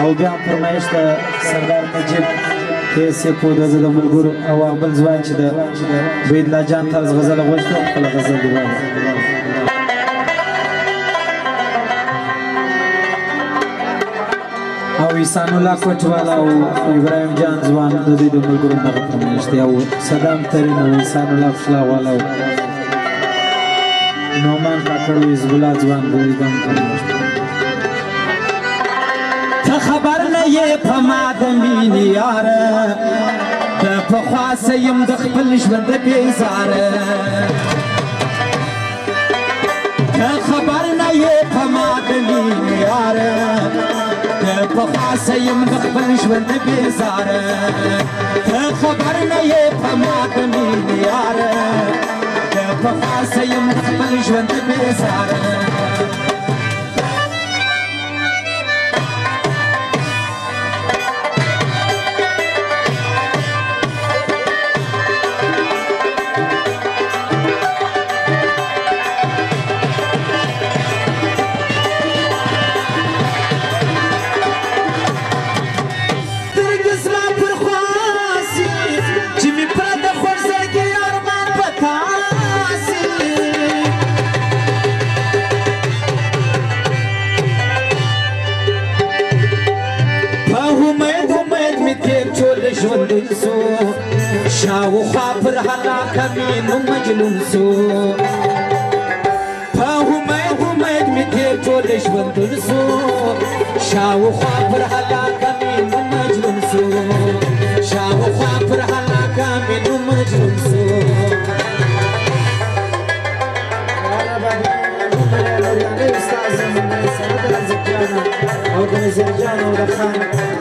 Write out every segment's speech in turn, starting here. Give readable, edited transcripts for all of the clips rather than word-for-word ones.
او بیا هم فرمایش د سردار نجیب کیسې پوده زه د ملګرو او هغه بل ځوان چې د بهیدالله جان طرز غزل غوښتو خپله غزل دې وایم او احسان الله کوټوالا او ابراهیم جان ځوان د دوی د ملګرو دغه فرمایش دی او صدام ترین او احسان الله فشلاوالا او نومان کاکړ او حزب الله ځوان د دوی دغه فرمایش ته خبر نه یې په ما د مینې یاره د پخوا څه یم د خپل ژوند بیزاره ته خبر نه یې په ما د مینې یاره پخوا څه یم د خپل ژوند بیزاره ته خبر نه یې په ما د مینې یاره ته پخوا څه یم د خپل ژوند بیزاره شاوخوا پر هلاکه مې نو مجنون سو په امید مې تېر ټول ژوندون سو شاوخوا پر هلاکه مې نو مجنون سو شاوخوا پر هلاکه مې نو مجنون سو او د نظر جان او د خان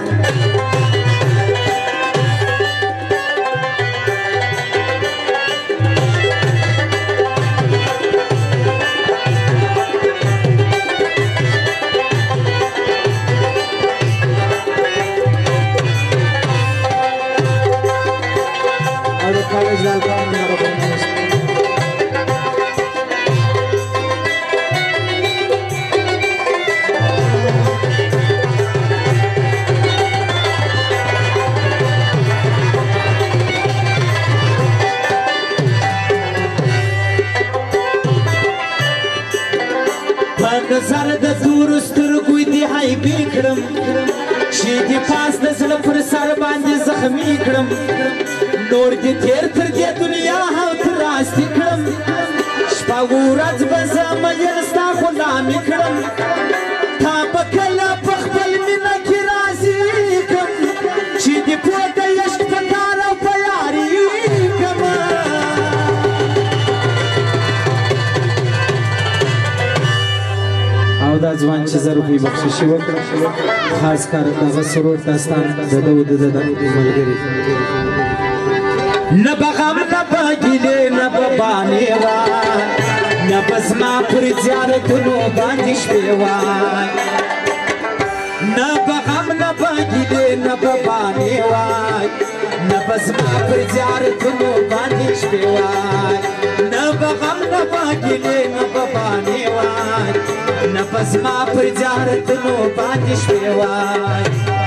نظر د تورو سترګو دې حیبې کړم چې دې پاس د زړه پر سر باندې زخمي کړم نور دې تېر تر دې دنیا هم تر راستي کړم شپه ورځ به زه مین ستا غلامي کړم تا به کله په خپل مینه کې راضي کړم چې دې پوه د عشق په کار او په یاري کړم او دا ځوان چې زه روپۍ بخششي وکړه خاص کار دغه سرور داستان د ده او د ده د ملګري نه به غم نه به ګیلې نه به بانې وای نه به زما پر زیارتونو باندې شپې وای نه به غم نه به ګیلې نه به بانې وای نه به زما پر زیارتونو باندې شپې وای نه به غم نه به ګیلې نه به بانې وای نه به زما پر زیارتونو باندې شپې وای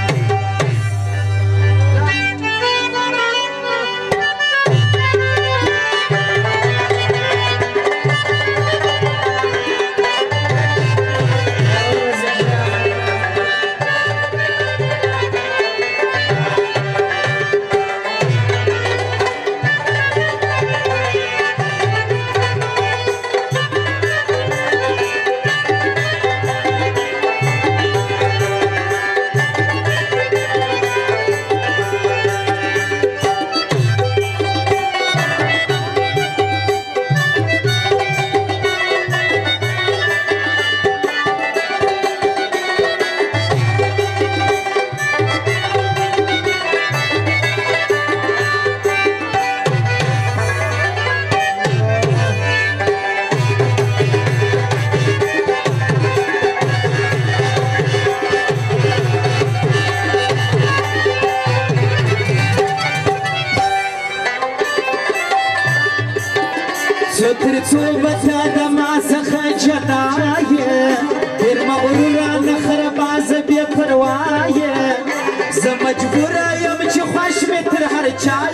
تر څو به ته د ما څخه جدا یې ډېر مغروره نخره بازه بې پروا یې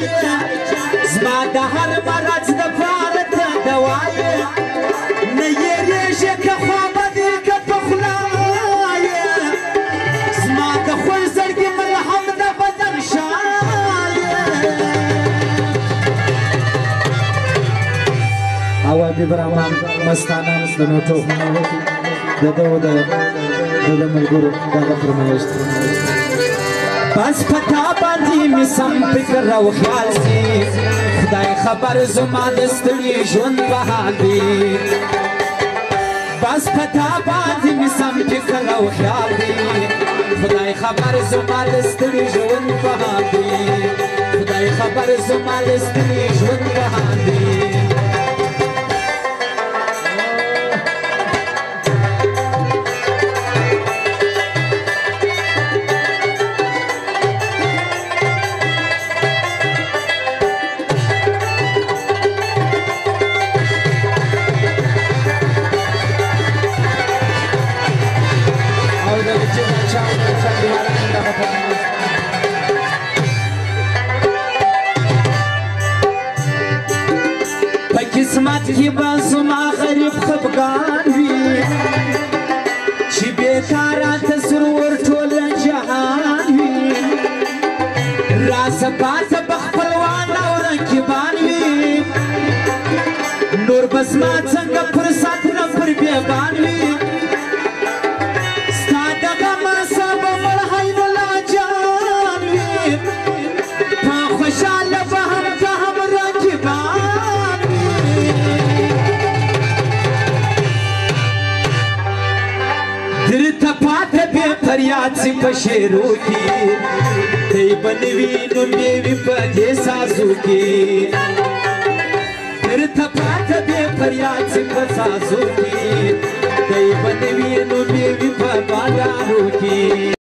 زما د هر مرض دپاره ته دوا یې نه یېرېږې که خوابه دې که په خوله یې زما د خوږ زړګي ملهم د بدن شاه یې او حبیب رحمان مستانه د نوټو د ملګرو دغه فرمایش بس پتا باندې مې سم فکر او خیال سي خدای خبر زما د ستړي ژوند په حال وي بس پتا باندې مې سم فکر او خیال وي خدای خبر زما د ستړي ژوند په حال وي خدای خبر زما د ستړي ژوند په حال وي قسمت کی بازما غریب خفگان وی چی بیکارا تسرور ټول جهان وی راز بات بخپلوان او رنگبان وی نور بزما څنګه پر سات نه پر بیابان وی ستا دغه مذهب مړهی ولا جان وی په خوشاله به هم که هم رنگبان درته پاته بې فریاد سي په شعرو کې دی به نه وي نوم یې وي په دې سازو کې درته پاته بې فریاد سي په سازو کې دی به نه وي نوم یې وي په بادارو کې